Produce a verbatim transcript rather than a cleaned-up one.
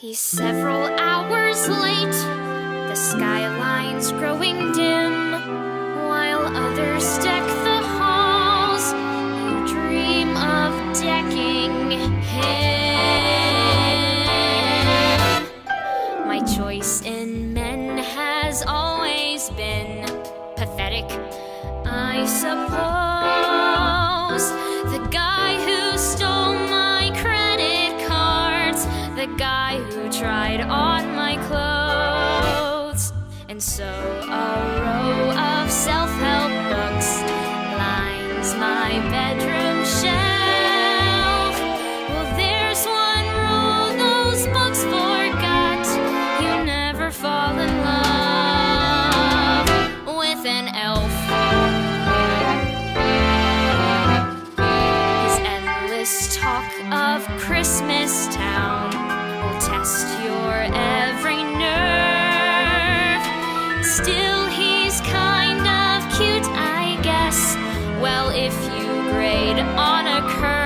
He's several hours late, the skyline's growing dim, while others deck the halls, you dream of decking him. My choice in men has always been pathetic, I suppose. The guy who stole my credit cards, the guy who tried on my clothes. And so a row of self-help books lines my bedroom shelf. Well, there's one rule those books forgot: you never fall in love with an elf. His endless talk of Christmas Town will test your every nerve. Still, he's kind of cute, I guess. Well, if you grade on a curve.